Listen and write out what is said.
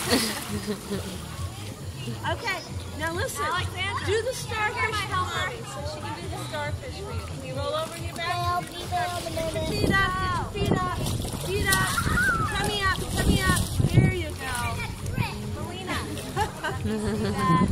Okay, now listen. Alexandra, do the starfish my helper. so she can do the starfish for you. Can you roll over in your back? Feet Get your feet up, get your feet up, feet up. Tummy up, tummy up. There you go. Melina.